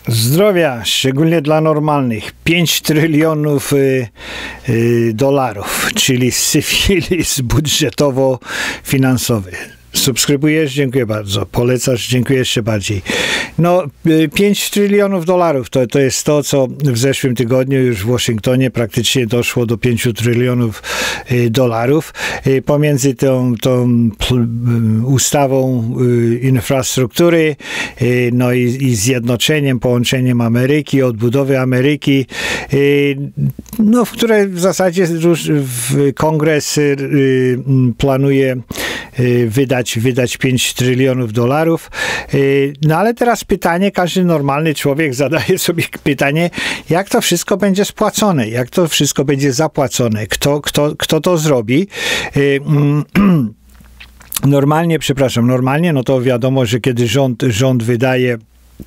Zdrowia, szczególnie dla normalnych. 5 trylionów dolarów, czyli syfilis budżetowo-finansowy. Subskrybujesz? Dziękuję bardzo. Polecasz? Dziękuję jeszcze bardziej. No, 5 trylionów dolarów to jest to, co w zeszłym tygodniu już w Waszyngtonie praktycznie doszło do 5 trylionów dolarów. Pomiędzy tą ustawą infrastruktury, no i zjednoczeniem, połączeniem Ameryki, odbudowy Ameryki, no, w które w zasadzie Kongres planuje wydać 5 trylionów dolarów. No ale teraz pytanie, każdy normalny człowiek zadaje sobie pytanie, jak to wszystko będzie spłacone, jak to wszystko będzie zapłacone, kto to zrobi. Normalnie, no to wiadomo, że kiedy rząd wydaje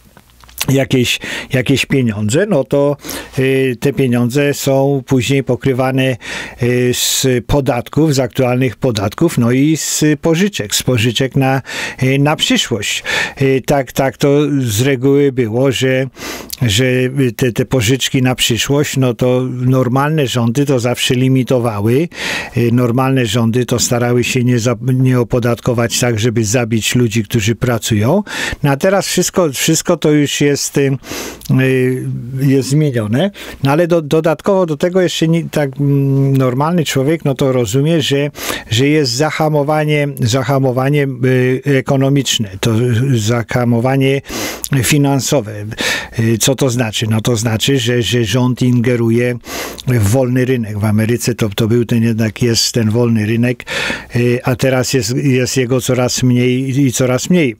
jakieś pieniądze, no to te pieniądze są później pokrywane z podatków, z aktualnych podatków, no i z pożyczek na przyszłość. Tak to z reguły było, że te pożyczki na przyszłość, no to normalne rządy to zawsze limitowały. Normalne rządy to starały się nie opodatkować tak, żeby zabić ludzi, którzy pracują. No a teraz wszystko to już jest zmienione. No ale dodatkowo do tego jeszcze tak normalny człowiek, no to rozumie, że jest zahamowanie ekonomiczne, to zahamowanie finansowe. Co to znaczy? No to znaczy, że rząd ingeruje w wolny rynek. W Ameryce to był jest ten wolny rynek, a teraz jest jego coraz mniej i coraz mniej.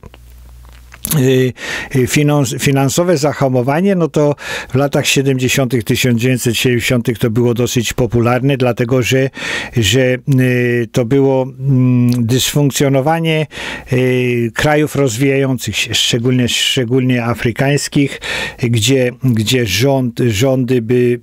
Finansowe zahamowanie, no to w latach 70., 1970 to było dosyć popularne, dlatego że to było dysfunkcjonowanie krajów rozwijających się, szczególnie afrykańskich, gdzie rządy by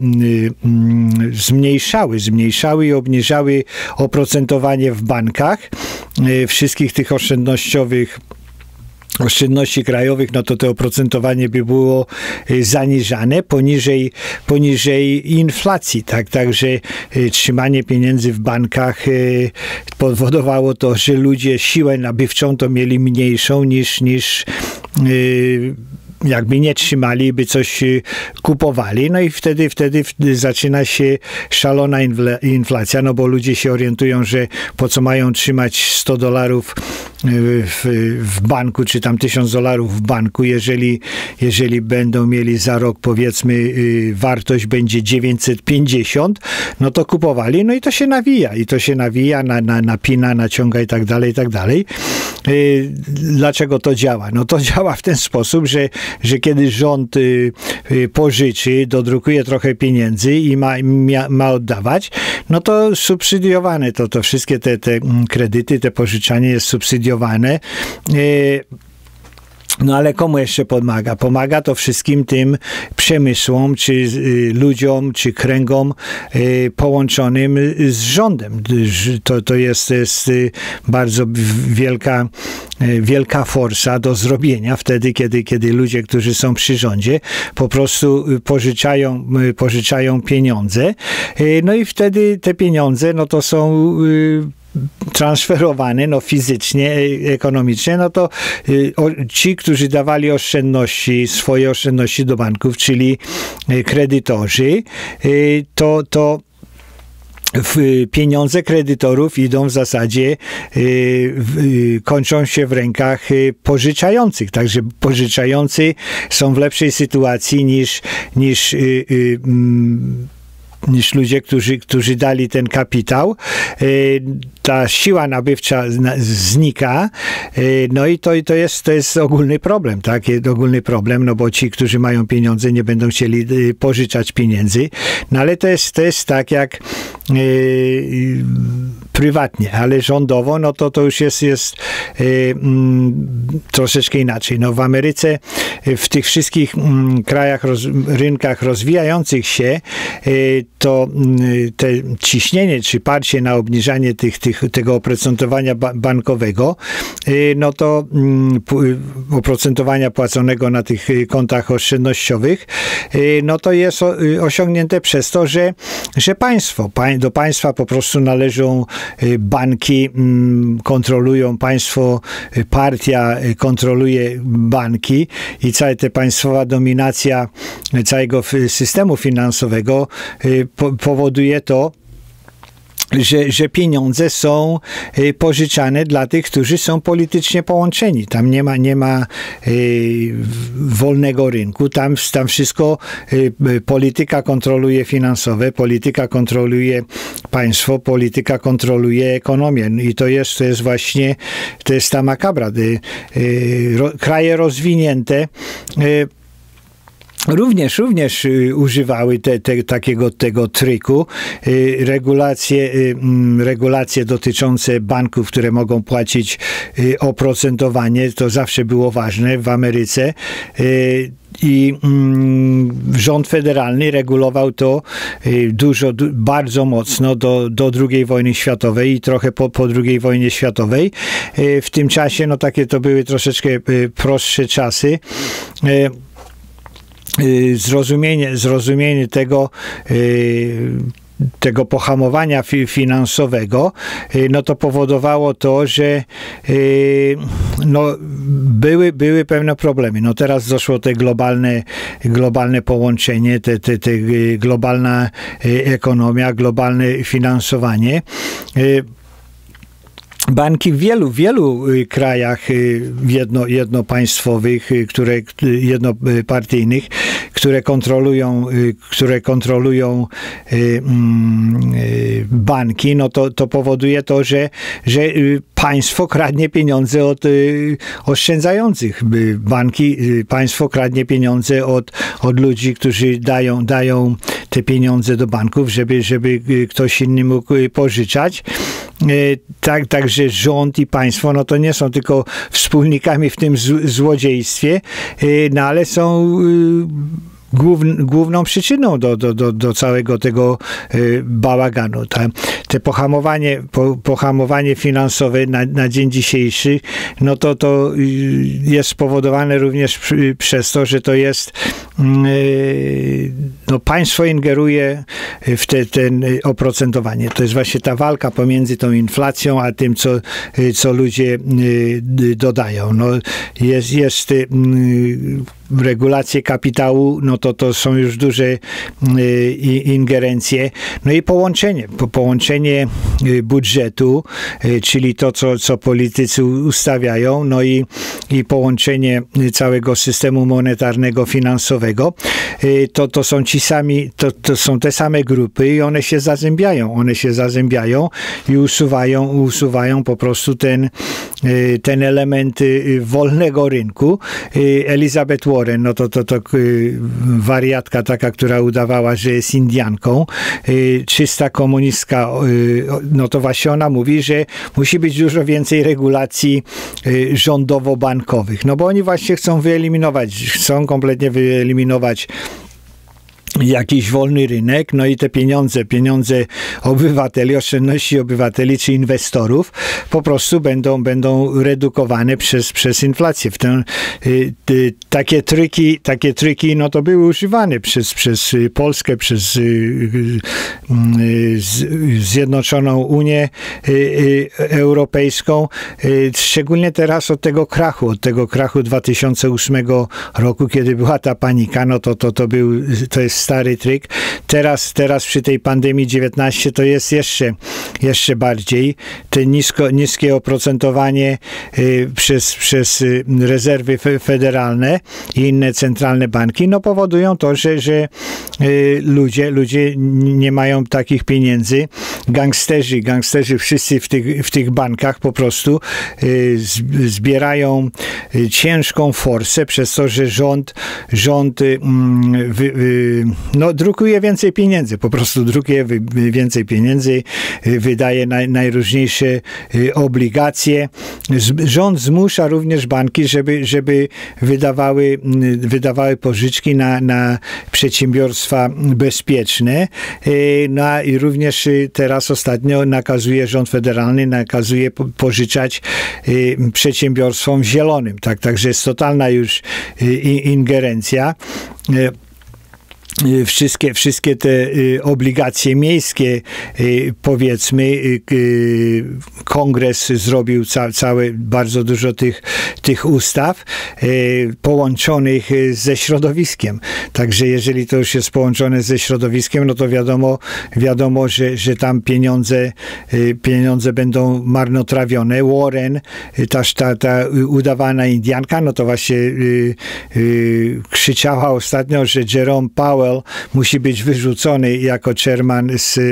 zmniejszały i obniżały oprocentowanie w bankach wszystkich tych oszczędności krajowych, no to oprocentowanie by było zaniżane poniżej inflacji, tak? Także trzymanie pieniędzy w bankach powodowało to, że ludzie siłę nabywczą to mieli mniejszą niż jakby nie trzymali, by coś kupowali, no i wtedy zaczyna się szalona inflacja, no bo ludzie się orientują, że po co mają trzymać $100 w banku, czy tam $1000 w banku, jeżeli będą mieli za rok, powiedzmy, wartość będzie 950, no to kupowali, no i to się nawija, napina, naciąga i tak dalej. Dlaczego to działa? No to działa w ten sposób, że kiedy rząd pożyczy, dodrukuje trochę pieniędzy i ma oddawać, no to subsydiowane to wszystkie te kredyty, te pożyczanie jest subsydiowane. No ale komu jeszcze pomaga? Pomaga to wszystkim tym przemysłom, czy ludziom, czy kręgom połączonym z rządem. To jest bardzo wielka forsa do zrobienia wtedy, kiedy ludzie, którzy są przy rządzie, po prostu pożyczają pieniądze. No i wtedy te pieniądze, no to są transferowane, no fizycznie, ekonomicznie, no to ci, którzy dawali swoje oszczędności do banków, czyli kredytorzy, to pieniądze kredytorów idą w zasadzie, kończą się w rękach pożyczających. Także pożyczający są w lepszej sytuacji niż ludzie, którzy dali ten kapitał. Ta siła nabywcza znika, no i to jest ogólny problem, tak? Ogólny problem, no bo ci, którzy mają pieniądze, nie będą chcieli pożyczać pieniędzy, no ale to jest tak jak prywatnie, ale rządowo, no to już jest troszeczkę inaczej. No w Ameryce, w tych wszystkich krajach, rynkach rozwijających się, to te ciśnienie czy parcie na obniżanie tego oprocentowania bankowego, no to oprocentowania płaconego na tych kontach oszczędnościowych, no to jest osiągnięte przez to, że do państwa po prostu należą banki, kontrolują państwo, partia kontroluje banki i cała ta państwowa dominacja całego systemu finansowego powoduje to, że pieniądze są pożyczane dla tych, którzy są politycznie połączeni. Tam nie ma wolnego rynku. Tam wszystko polityka kontroluje finansowe, polityka kontroluje państwo, polityka kontroluje ekonomię. I to jest właśnie, to jest ta makabra. Kraje rozwinięte również używały tego triku. Regulacje dotyczące banków, które mogą płacić oprocentowanie, to zawsze było ważne w Ameryce. I rząd federalny regulował to bardzo mocno do II wojny światowej i trochę po II wojnie światowej. W tym czasie, no takie to były troszeczkę prostsze czasy. Zrozumienie tego pohamowania finansowego, no to powodowało to, że no były pewne problemy. No teraz doszło te globalne połączenie, globalna ekonomia, globalne finansowanie. Banki w wielu krajach jednopaństwowych, jednopartyjnych, które kontrolują banki, no to powoduje to, że państwo kradnie pieniądze od oszczędzających. Państwo kradnie pieniądze od ludzi, którzy dają te pieniądze do banków, żeby ktoś inny mógł pożyczać. Także rząd i państwo, no to nie są tylko wspólnikami w tym złodziejstwie, no ale są główną przyczyną do całego tego bałaganu. Te pohamowanie finansowe na dzień dzisiejszy, no to jest spowodowane również przez to, że to jest no państwo ingeruje w ten oprocentowanie. To jest właśnie ta walka pomiędzy tą inflacją, a tym, co ludzie dodają. No jest regulacje kapitału, no to są już duże ingerencje. No i połączenie budżetu, czyli to, co politycy ustawiają, no i połączenie całego systemu monetarnego, finansowego, to są to są te same grupy i one się zazębiają i usuwają po prostu ten element wolnego rynku. Elizabeth Warren, no to wariatka taka, która udawała, że jest Indianką, czysta komunistka, no to właśnie ona mówi, że musi być dużo więcej regulacji rządowo-bankowych, no bo oni właśnie chcą kompletnie wyeliminować jakiś wolny rynek, no i te pieniądze obywateli, oszczędności obywateli czy inwestorów po prostu będą redukowane przez inflację. Takie triki, no to były używane przez Polskę, przez Zjednoczoną Unię Europejską, szczególnie teraz od tego krachu 2008 roku, kiedy była ta panika, no to jest stary tryk. Teraz przy tej pandemii 19 to jest jeszcze bardziej. Te niskie oprocentowanie przez rezerwy federalne i inne centralne banki, no powodują to, że ludzie nie mają takich pieniędzy. Gangsterzy wszyscy w tych bankach po prostu zbierają ciężką forsę przez to, że rząd no, drukuje więcej pieniędzy, po prostu drukuje więcej pieniędzy, wydaje najróżniejsze obligacje. Rząd zmusza również banki, żeby wydawały pożyczki na przedsiębiorstwa bezpieczne. No i również teraz ostatnio rząd federalny nakazuje pożyczać przedsiębiorstwom zielonym. Także jest totalna już ingerencja. Wszystkie te obligacje miejskie, powiedzmy, kongres zrobił bardzo dużo tych ustaw połączonych ze środowiskiem. Także jeżeli to już jest połączone ze środowiskiem, no to wiadomo, że tam pieniądze będą marnotrawione. Warren, ta udawana Indianka, no to właśnie krzyczała ostatnio, że Jerome Powell musi być wyrzucony jako chairman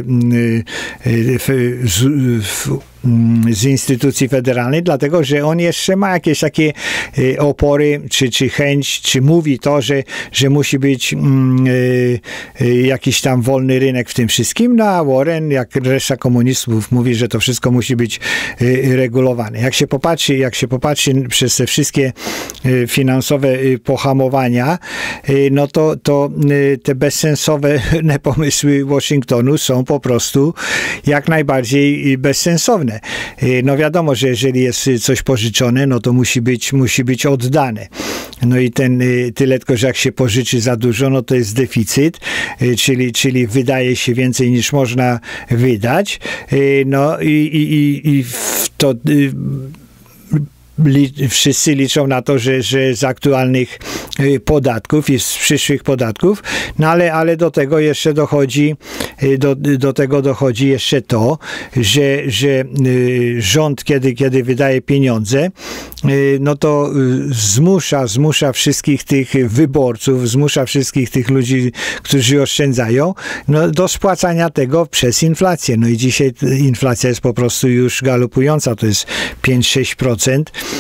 z instytucji federalnej, dlatego, że on jeszcze ma jakieś takie opory, czy chęć, czy mówi to, że musi być jakiś tam wolny rynek w tym wszystkim, no a Warren, jak reszta komunistów, mówi, że to wszystko musi być regulowane. Jak się popatrzy przez te wszystkie finansowe pohamowania, no to te bezsensowne pomysły Waszyngtonu są po prostu jak najbardziej bezsensowne. No wiadomo, że jeżeli jest coś pożyczone, no to musi być oddane. No i tylko, że jak się pożyczy za dużo, no to jest deficyt, czyli wydaje się więcej niż można wydać. No i to wszyscy liczą na to, że z aktualnych podatków i z przyszłych podatków, no ale do tego jeszcze dochodzi jeszcze to, że rząd, kiedy wydaje pieniądze, no to zmusza wszystkich tych wyborców, zmusza wszystkich tych ludzi, którzy oszczędzają, no do spłacania tego przez inflację. No i dzisiaj inflacja jest po prostu już galopująca, to jest 5-6%.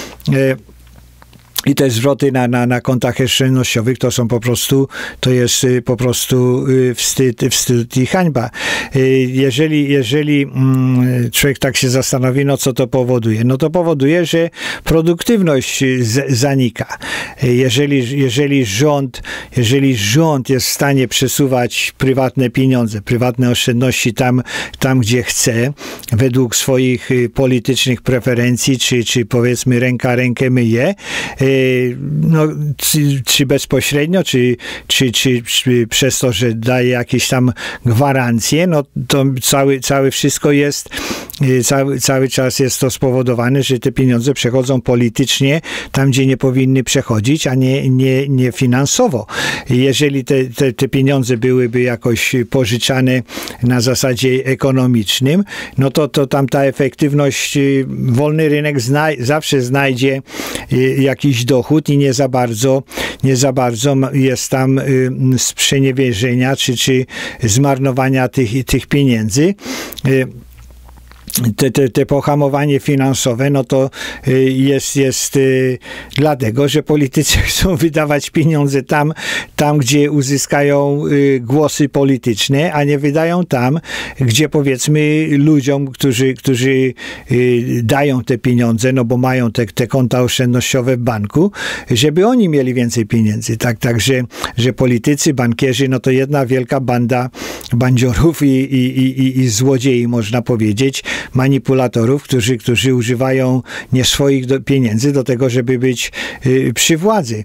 I te zwroty na kontach oszczędnościowych to jest po prostu wstyd i hańba. Jeżeli człowiek tak się zastanowi, no co to powoduje? No to powoduje, że produktywność zanika. Jeżeli rząd jest w stanie przesuwać prywatne pieniądze, prywatne oszczędności tam gdzie chce, według swoich politycznych preferencji, czy powiedzmy ręka rękę myje, no, czy bezpośrednio, czy przez to, że daje jakieś tam gwarancje, no to wszystko jest, cały czas jest to spowodowane, że te pieniądze przechodzą politycznie tam, gdzie nie powinny przechodzić, a nie finansowo. Jeżeli te pieniądze byłyby jakoś pożyczane na zasadzie ekonomicznym, no to tam ta efektywność, wolny rynek zawsze znajdzie jakiś dochód i nie za bardzo jest tam sprzeniewierzenia czy zmarnowania tych pieniędzy. Te pohamowanie finansowe, no to jest dlatego, że politycy chcą wydawać pieniądze tam, gdzie uzyskają głosy polityczne, a nie wydają tam, gdzie powiedzmy ludziom, którzy dają te pieniądze, no bo mają te konta oszczędnościowe w banku, żeby oni mieli więcej pieniędzy. Także, że politycy, bankierzy, no to jedna wielka banda bandziorów i złodziei, można powiedzieć, manipulatorów, którzy używają nie swoich pieniędzy do tego, żeby być przy władzy.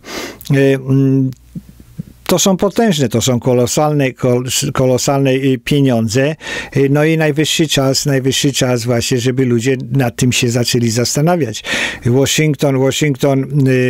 To są potężne, to są kolosalne pieniądze. No i najwyższy czas właśnie, żeby ludzie nad tym się zaczęli zastanawiać. Washington,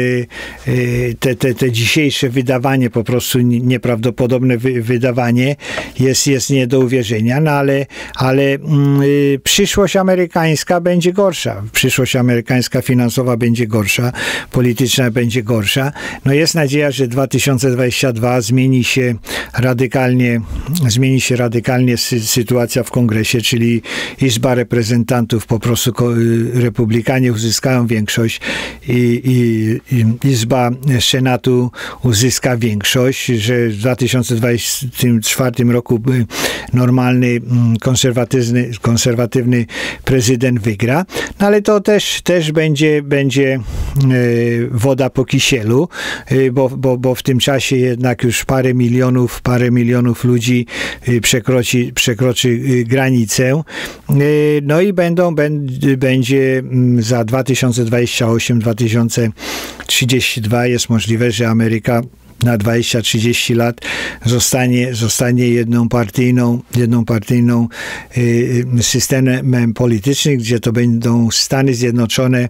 te dzisiejsze wydawanie, po prostu nieprawdopodobne wydawanie jest nie do uwierzenia, no ale przyszłość amerykańska będzie gorsza. Przyszłość amerykańska finansowa będzie gorsza, polityczna będzie gorsza. No jest nadzieja, że 2022 2 zmieni się radykalnie sytuacja w Kongresie, czyli Izba Reprezentantów, po prostu republikanie uzyskają większość i Izba Senatu uzyska większość, że w 2024 roku normalny, konserwatywny prezydent wygra, no ale to też będzie woda po kisielu, bo w tym czasie jednak już parę milionów ludzi przekroczy granicę. No i będzie za 2028-2032 jest możliwe, że Ameryka na 20-30 lat zostanie jednopartyjną systemem politycznym, gdzie to będą Stany Zjednoczone,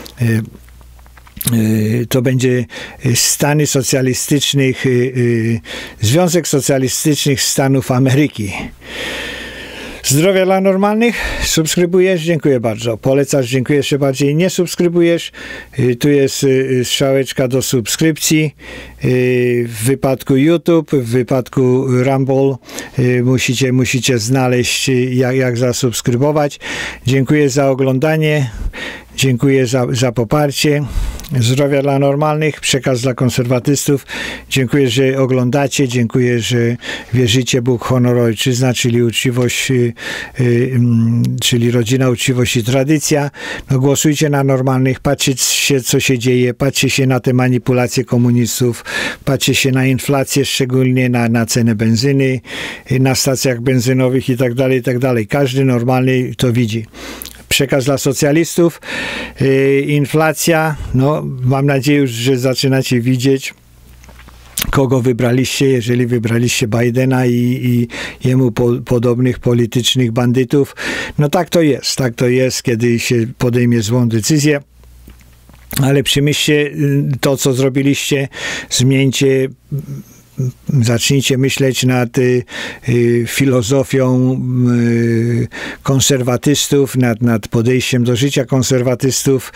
to będzie Stany Socjalistycznych, Związek Socjalistycznych Stanów Ameryki. Zdrowia dla normalnych? Subskrybujesz? Dziękuję bardzo. Polecasz? Dziękuję jeszcze bardziej. Nie subskrybujesz? Tu jest strzałeczka do subskrypcji. W wypadku YouTube, w wypadku Rumble musicie znaleźć, jak zasubskrybować. Dziękuję za oglądanie. Dziękuję za poparcie. Zdrowia dla normalnych, przekaz dla konserwatystów. Dziękuję, że oglądacie. Dziękuję, że wierzycie Bóg, honor, ojczyzna, czyli uczciwość, czyli rodzina, uczciwość i tradycja. No, głosujcie na normalnych, patrzcie, co się dzieje, patrzcie się na te manipulacje komunistów, patrzcie się na inflację, szczególnie na cenę benzyny, na stacjach benzynowych i tak dalej. Każdy normalny to widzi. Przekaz dla socjalistów, inflacja, no mam nadzieję, że zaczynacie widzieć, kogo wybraliście, jeżeli wybraliście Bidena i jemu podobnych politycznych bandytów. No tak to jest, kiedy się podejmie złą decyzję. Ale przemyślcie to, co zrobiliście, zmieńcie, zacznijcie myśleć nad filozofią konserwatystów, nad podejściem do życia konserwatystów.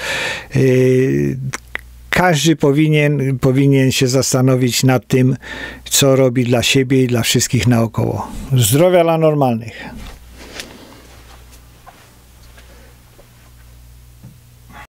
Każdy powinien się zastanowić nad tym, co robi dla siebie i dla wszystkich naokoło. Zdrowia dla normalnych.